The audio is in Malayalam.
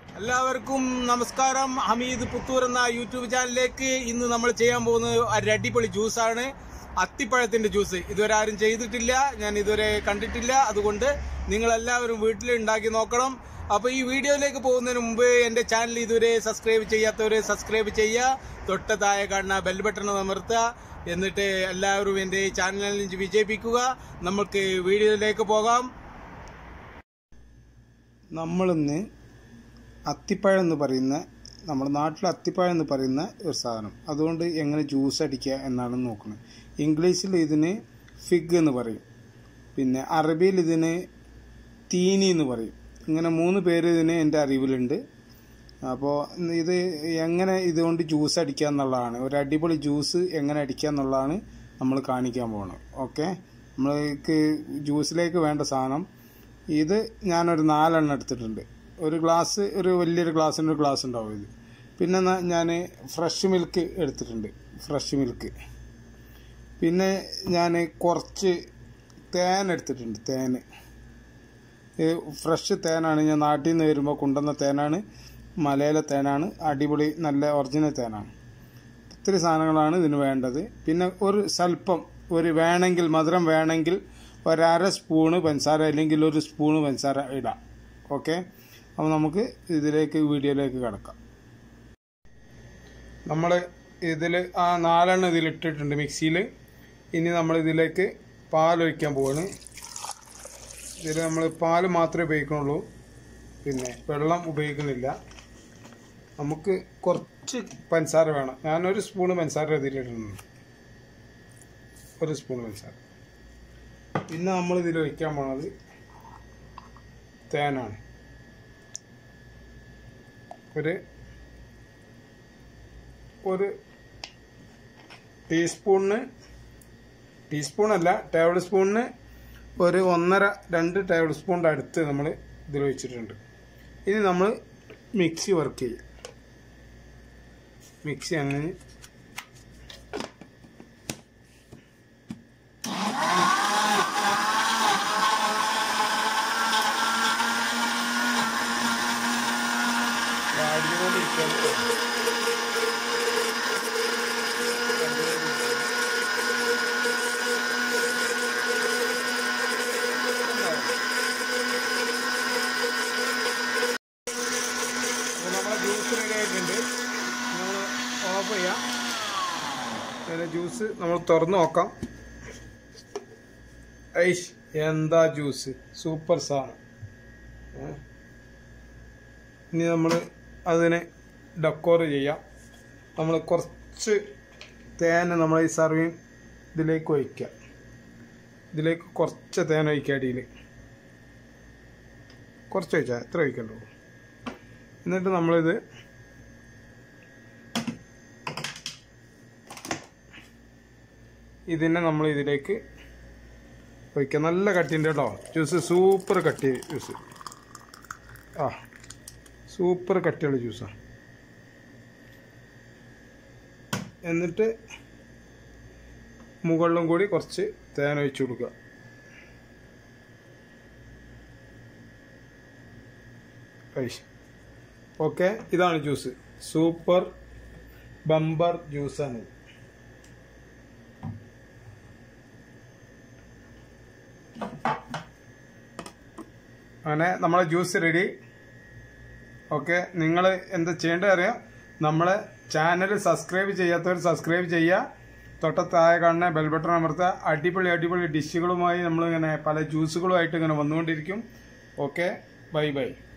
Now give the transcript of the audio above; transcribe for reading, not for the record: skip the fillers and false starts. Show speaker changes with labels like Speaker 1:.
Speaker 1: എല്ലാവർക്കും നമസ്കാരം. ഹമീദ് പുത്തൂർ എന്ന യൂട്യൂബ് ചാനലിലേക്ക് ഇന്ന് നമ്മൾ ചെയ്യാൻ പോകുന്നത് ഒരു അടിപൊളി ജ്യൂസാണ്. അത്തിപ്പഴത്തിന്റെ ജ്യൂസ് ഇതുവരെ ആരും ചെയ്തിട്ടില്ല, ഞാൻ ഇതുവരെ കണ്ടിട്ടില്ല. അതുകൊണ്ട് നിങ്ങളെല്ലാവരും വീട്ടിൽ ഉണ്ടാക്കി നോക്കണം. അപ്പൊ ഈ വീഡിയോയിലേക്ക് പോകുന്നതിന് മുമ്പ് എന്റെ ചാനൽ ഇതുവരെ സബ്സ്ക്രൈബ് ചെയ്യാത്തവര് സബ്സ്ക്രൈബ് ചെയ്യുക, തൊട്ട് താഴെ കാണുന്ന ബെൽ ബട്ടൺ അമർത്തുക. എന്നിട്ട് എല്ലാവരും എന്റെ ചാനലിൽ വിജയിപ്പിക്കുക. നമുക്ക് വീഡിയോയിലേക്ക് പോകാം. നമ്മളിന്ന് അത്തിപ്പഴം എന്ന് പറയുന്ന, നമ്മുടെ നാട്ടിൽ അത്തിപ്പഴം എന്ന് പറയുന്ന ഒരു സാധനം, അതുകൊണ്ട് എങ്ങനെ ജ്യൂസ് അടിക്കുക എന്നാണ് നോക്കുന്നത്. ഇംഗ്ലീഷിൽ ഇതിന് ഫിഗ് എന്ന് പറയും, പിന്നെ അറബിയിൽ ഇതിന് തീനി എന്ന് പറയും. ഇങ്ങനെ 3 പേര് ഇതിന് എൻ്റെ അറിവിലുണ്ട്. അപ്പോൾ ഇത് എങ്ങനെ ഇതുകൊണ്ട് ജ്യൂസ് അടിക്കുക എന്നുള്ളതാണ്, ഒരു അടിപൊളി ജ്യൂസ് എങ്ങനെ അടിക്കുക എന്നുള്ളതാണ് നമ്മൾ കാണിക്കാൻ പോകുന്നത്. ഓക്കെ, നമ്മൾക്ക് ജ്യൂസിലേക്ക് വേണ്ട സാധനം ഇത് ഞാനൊരു 4 എണ്ണം എടുത്തിട്ടുണ്ട്. ഒരു ഗ്ലാസ്, ഒരു വലിയൊരു ഗ്ലാസ്സിന് ഒരു ഗ്ലാസ് ഉണ്ടാവും ഇത്. പിന്നെ ഞാൻ ഫ്രഷ് മിൽക്ക് എടുത്തിട്ടുണ്ട്, ഫ്രഷ് മിൽക്ക്. പിന്നെ ഞാൻ കുറച്ച് തേൻ എടുത്തിട്ടുണ്ട്. തേൻ ഫ്രഷ് തേനാണ്, ഞാൻ നാട്ടിൽ നിന്ന് വരുമ്പോൾ കൊണ്ടുവന്ന തേനാണ്, മലയിലെ തേനാണ്, അടിപൊളി നല്ല ഒറിജിനൽ തേനാണ്. ഇത്തിരി സാധനങ്ങളാണ് ഇതിന് വേണ്ടത്. പിന്നെ ഒരു സ്വല്പം, ഒരു വേണമെങ്കിൽ മധുരം വേണമെങ്കിൽ 1/2 സ്പൂണ് പഞ്ചസാര അല്ലെങ്കിൽ 1 സ്പൂണ് പഞ്ചസാര ഇടാം. ഓക്കെ, അപ്പോൾ നമുക്ക് വീഡിയോയിലേക്ക് കിടക്കാം. നമ്മൾ ഇതിൽ 4 എണ്ണം ഇതിലിട്ടിട്ടുണ്ട് മിക്സിയിൽ. ഇനി നമ്മൾ ഇതിലേക്ക് പാലൊഴിക്കാൻ പോവാണ്. ഇതിൽ നമ്മൾ പാൽ മാത്രമേ ഉപയോഗിക്കുന്നുള്ളൂ, പിന്നെ വെള്ളം ഉപയോഗിക്കുന്നില്ല. നമുക്ക് കുറച്ച് പഞ്ചസാര വേണം. ഞാനൊരു സ്പൂണ് പഞ്ചസാര ഇതിലിടുന്നുണ്ട്, 1 സ്പൂണ് പഞ്ചസാര. പിന്നെ നമ്മൾ ഇതിൽ ഒഴിക്കാൻ പോണത് തേനാണ്. ഒരു ടീസ്പൂണല്ല, ടേബിൾ സ്പൂണിന് ഒരു 1.5-2 ടേബിൾ സ്പൂണിൻ്റെ അടുത്ത് നമ്മൾ ഇതിൽ ഒഴിച്ചിട്ടുണ്ട്. ഇനി നമ്മൾ മിക്സി വർക്ക് ചെയ്യും. മിക്സി അങ്ങനെ ജ്യൂസ് റെഡി ആയിട്ടുണ്ട്. നമ്മൾ ഓഫ് ചെയ്യാം. ജ്യൂസ് നമ്മൾ തുറന്ന് നോക്കാം. ഐഷ്, എന്താ ജ്യൂസ്, സൂപ്പർ സാധനം. ഇനി നമ്മൾ അതിനെ ഡെക്കോർ ചെയ്യാം. നമ്മൾ കുറച്ച് തേൻ നമ്മൾ ഈ സർവിങ് ഇതിലേക്ക് ഒഴിക്കുക. ഇതിലേക്ക് കുറച്ച് തേൻ ഒഴിക്കുക. അടിയിൽ കുറച്ച് ഒഴിച്ചാൽ എത്ര ഒഴിക്കണ്ടോ. എന്നിട്ട് നമ്മളിത് ഇതിനെ നമ്മൾ ഇതിലേക്ക് ഒഴിക്കുക. നല്ല കട്ടിയുണ്ട് കേട്ടോ ജ്യൂസ്, സൂപ്പർ കട്ടി ജ്യൂസ്. സൂപ്പർ കട്ടിയുള്ള ജ്യൂസാണ്. എന്നിട്ട് മുകളിലും കൂടി കുറച്ച് തേൻ ഒഴിച്ചു കൊടുക്കുക. ഓക്കെ, ഇതാണ് ജ്യൂസ്. സൂപ്പർ ബമ്പർ ജ്യൂസാണ്. അങ്ങനെ നമ്മളെ ജ്യൂസ് റെഡി. ഓക്കെ, നിങ്ങൾ എന്താ ചെയ്യേണ്ടത് അറിയാം. നമ്മളെ ചാനൽ സബ്സ്ക്രൈബ് ചെയ്യാത്തവർ സബ്സ്ക്രൈബ് ചെയ്യുക, തൊട്ടത്താഴെ കാണുന്ന ബെൽ ബട്ടൺ അമർത്തുക. അടിപൊളി ഡിഷുകളുമായി നമ്മളിങ്ങനെ പല ജ്യൂസുകളുമായിട്ട് ഇങ്ങനെ വന്നുകൊണ്ടിരിക്കും. Okay, bye by.